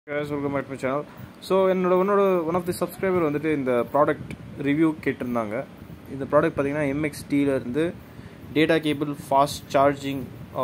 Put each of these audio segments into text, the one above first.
Guys, welcome back to my channel. So one of the subscriber வந்துட்டு இந்த product review கேட்டிருந்தாங்க. இந்த product பாத்தீங்கன்னா MXD ல இருந்து data cable fast charging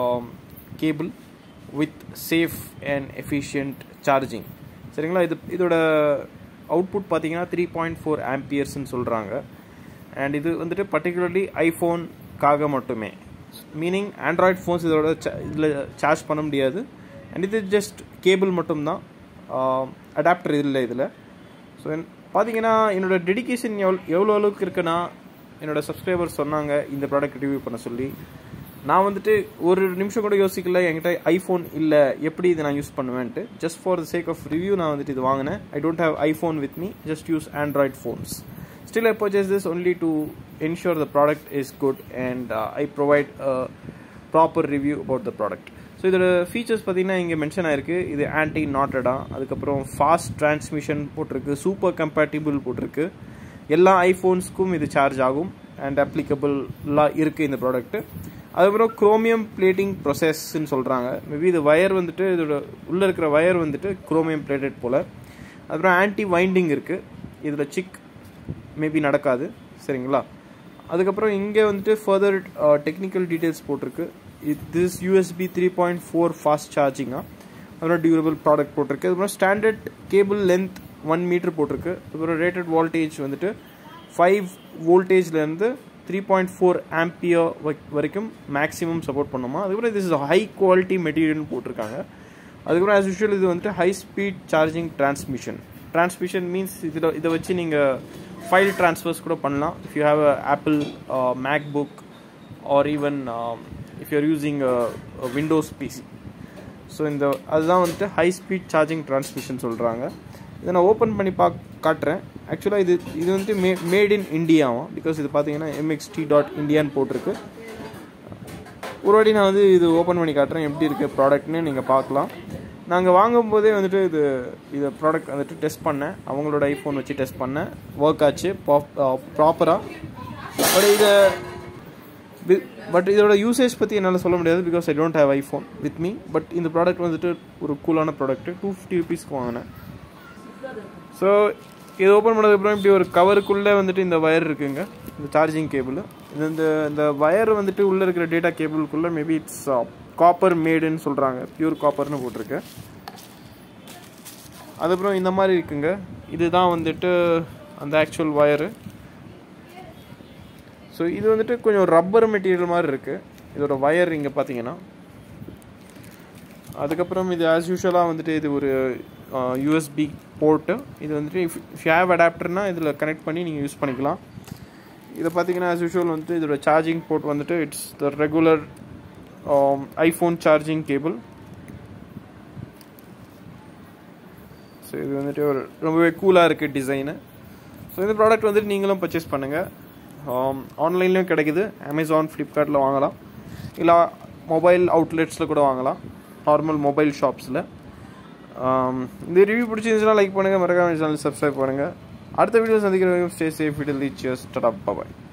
cable with safe and efficient charging. சரிங்களா, இதோட output பாத்தீங்கன்னா 3.4 amperes ன்னு சொல்றாங்க. And இது வந்துட்டு particularly iPhone காக மட்டுமே. Meaning Android phones இதோட சார்ஜ் பண்ண முடியாது. And இது just cable மட்டும்தான். அடாப்டர் இதில் ஸோ பார்த்தீங்கன்னா என்னோடய டெடிக்கேஷன் எவ்வளோ அளவுக்கு இருக்குன்னா என்னோடய சப்ஸ்கிரைபர் சொன்னாங்க இந்த ப்ராடக்ட் ரிவ்யூ பண்ண சொல்லி. நான் வந்துட்டு ஒரு நிமிஷம் கூட யோசிக்கல, என்கிட்ட ஐஃபோன் இல்லை, எப்படி இதை நான் யூஸ் பண்ணுவேன்ட்டு. Just for the sake of review நான் வந்துட்டு இது வாங்கினேன். I don't have iPhone with me, just use Android phones. Still I purchase this only to ensure the product is good and I provide proper review about the product. So இதோட features பார்த்தீங்கன்னா இங்கே mention ஆயிருக்கு. இது anti நாட்டடாக, அதுக்கப்புறம் fast transmission போட்டிருக்கு, super compatible போட்டிருக்கு. எல்லா ஐஃபோன்ஸ்க்கும் இது சார்ஜ் ஆகும் அண்ட் அப்ளிகபிளாக இருக்குது இந்த ப்ராடக்ட்டு. அதுக்கப்புறம் குரோமியம் பிளேட்டிங் ப்ரொசஸ்ன்னு சொல்கிறாங்க. மேபி இது வயர் வந்துட்டு இதோட உள்ளே இருக்கிற வயர் வந்துட்டு குரோமியம் பிளேட்டட் போல். அதுக்கப்புறம் ஆன்டி வைண்டிங் இருக்குது, இதில் சிக் மேபி நடக்காது. சரிங்களா, அதுக்கப்புறம் இங்கே வந்துட்டு ஃபர்தர் டெக்னிக்கல் டீட்டெயில்ஸ் போட்டிருக்கு. This USB 3.4 fast charging அப்புறம் டியூரபிள் ப்ராடக்ட் போட்டிருக்கு. அதுக்கப்புறம் ஸ்டாண்டர்ட் கேபிள் லென்த் 1 மீட்டர் போட்டிருக்கு. அதுக்கப்புறம் ரேட்டட் வோல்டேஜ் வந்துட்டு 5 வோல்டேஜ்லேருந்து 3.4 ஆம்பியர் வரைக்கும் மேக்ஸிமம் சப்போர்ட் பண்ணுமா. அதுக்கப்புறம் இது இஸ் ஹை குவாலிட்டி மெட்டீரியல்னு போட்டிருக்காங்க. அதுக்கப்புறம் ஆஸ் யூஷுவல் இது வந்துட்டு high speed charging transmission means இதை வச்சு நீங்கள் ஃபைல் ட்ரான்ஸ்ஃபர்ஸ் கூட பண்ணலாம். If you have a Apple MacBook or even if you are using a Windows PC. So அதுதான் வந்துட்டு ஹை ஸ்பீட் சார்ஜிங் டிரான்ஸ்மிஷன் சொல்கிறாங்க. இதை நான் ஓப்பன் பண்ணி காட்டுறேன். ஆக்சுவலாக இது வந்துட்டு மேட் இன் இண்டியாவும், பிகாஸ் இது பார்த்தீங்கன்னா MXD.Indiaன்னு போட்டிருக்கு. ஒரு வாட்டி நான் வந்து இது ஓப்பன் பண்ணி காட்டுறேன் எப்படி இருக்குது ப்ராடக்ட்னு நீங்கள் பார்க்கலாம். நாங்கள் வாங்கும்போதே வந்துட்டு இது ப்ராடக்ட் வந்துட்டு டெஸ்ட் பண்ணேன், அவங்களோட ஐஃபோன் வச்சு டெஸ்ட் பண்ணேன், ஒர்க் ஆச்சு ப்ராப்பராக. பட் இதோட யூசேஜ் பற்றி என்னால் சொல்ல முடியாது, because I don't have iPhone with me. But இந்த ப்ராடக்ட் வந்துட்டு ஒரு கூலான ப்ராடக்ட்டு. 250 rupeesக்கு வாங்கினேன். ஸோ இது ஓப்பன் பண்ணதுக்கப்புறம் இப்படி ஒரு கவருக்குள்ளே வந்துட்டு இந்த வயர் இருக்குங்க, இந்த சார்ஜிங் கேபிள். இந்த வயர் வந்துட்டு உள்ளே இருக்கிற டேட்டா கேபிளுக்குள்ளே மேபி இட்ஸ் காப்பர் மேடுன்னு சொல்கிறாங்க, பியூர் காப்பர்னு போட்டிருக்கு. அதுக்கப்புறம் இந்த மாதிரி இருக்குங்க, இதுதான் வந்துட்டு அந்த ஆக்சுவல் வயரு. ஸோ இது வந்துட்டு கொஞ்சம் ரப்பர் மெட்டீரியல் மாதிரி இருக்குது இதோட வயர் இங்கே பார்த்தீங்கன்னா. அதுக்கப்புறம் இது ஆஸ் யூஷுவலாக வந்துட்டு இது ஒரு USB போர்ட்டு. இது வந்துட்டு இஃப் யூ ஹேவ் அடாப்டர்னா இதில் கனெக்ட் பண்ணி நீங்கள் யூஸ் பண்ணிக்கலாம். இதை பார்த்தீங்கன்னா ஆஸ் யூஷுவல் வந்துட்டு இதோட சார்ஜிங் போர்ட் வந்துட்டு it's the regular iPhone charging cable. So இது வந்துட்டு ஒரு ரொம்பவே கூலாக இருக்குது டிசைனு. ஸோ இந்த ப்ராடக்ட் வந்துட்டு நீங்களும் பர்ச்சேஸ் பண்ணுங்கள். ஆன்லைன்லேயும் கிடைக்குது, அமேசான், ஃப்ளிப்கார்ட்டில் வாங்கலாம், இல்லை மொபைல் அவுட்லெட்ஸில் கூட வாங்கலாம், நார்மல் மொபைல் ஷாப்ஸில். இந்த ரிவ்யூ பிடிச்சிருந்துச்சுன்னா லைக் பண்ணுங்கள், மறக்காம சேனல் சப்ஸ்கிரைப் பண்ணுங்கள். அடுத்த வீடியோ சந்திக்கிற stay safe, it'll reach you. Tata, by.